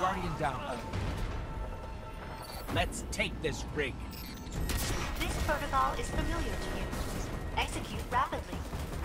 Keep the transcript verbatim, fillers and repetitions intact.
Guardian down. Let's take this rig. This protocol is familiar to you. Execute rapidly.